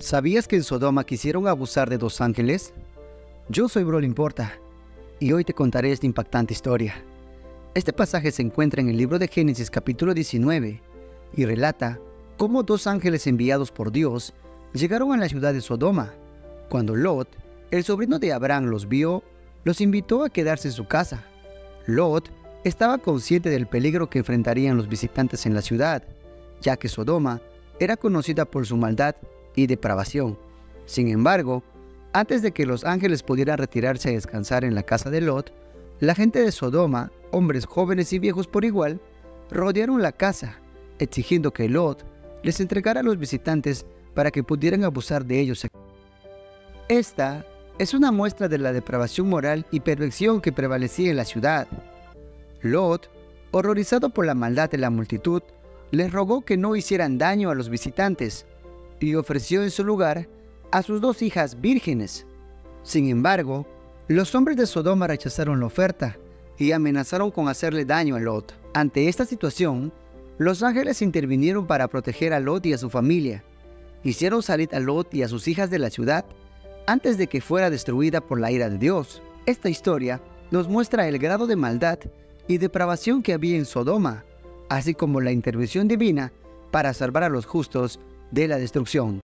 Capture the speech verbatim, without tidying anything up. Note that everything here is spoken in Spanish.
¿Sabías que en Sodoma quisieron abusar de dos ángeles? Yo soy Broly Porta y hoy te contaré esta impactante historia. Este pasaje se encuentra en el libro de Génesis capítulo diecinueve y relata cómo dos ángeles enviados por Dios llegaron a la ciudad de Sodoma. Cuando Lot, el sobrino de Abraham, los vio, los invitó a quedarse en su casa. Lot estaba consciente del peligro que enfrentarían los visitantes en la ciudad, ya que Sodoma era conocida por su maldad y depravación. Sin embargo, antes de que los ángeles pudieran retirarse a descansar en la casa de Lot, la gente de Sodoma, hombres jóvenes y viejos por igual, rodearon la casa, exigiendo que Lot les entregara a los visitantes para que pudieran abusar de ellos. Esta es una muestra de la depravación moral y perversión que prevalecía en la ciudad. Lot, horrorizado por la maldad de la multitud, les rogó que no hicieran daño a los visitantes y ofreció en su lugar a sus dos hijas vírgenes. Sin embargo, los hombres de Sodoma rechazaron la oferta y amenazaron con hacerle daño a Lot. Ante esta situación, los ángeles intervinieron para proteger a Lot y a su familia. Hicieron salir a Lot y a sus hijas de la ciudad antes de que fuera destruida por la ira de Dios. Esta historia nos muestra el grado de maldad y depravación que había en Sodoma, así como la intervención divina para salvar a los justos de la destrucción.